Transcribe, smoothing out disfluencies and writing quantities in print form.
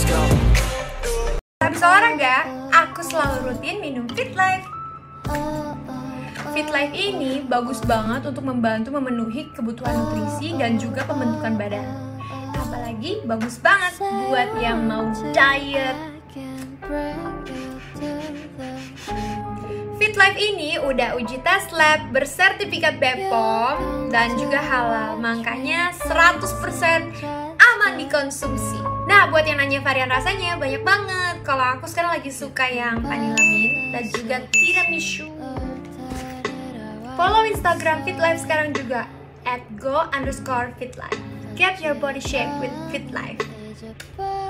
Habis olahraga, aku selalu rutin minum Fit Life. Fit Life ini bagus banget untuk membantu memenuhi kebutuhan nutrisi dan juga pembentukan badan. Apalagi bagus banget buat yang mau diet. Fit Life ini udah uji tes lab bersertifikat BPOM dan juga halal, makanya 100% aman dikonsumsi. Nah, buat yang nanya varian rasanya, banyak banget. Kalau aku sekarang lagi suka yang vanilla mint dan juga tiramisu. Follow Instagram Fit Life sekarang juga @go_fitlife. Get your body shape with Fit Life.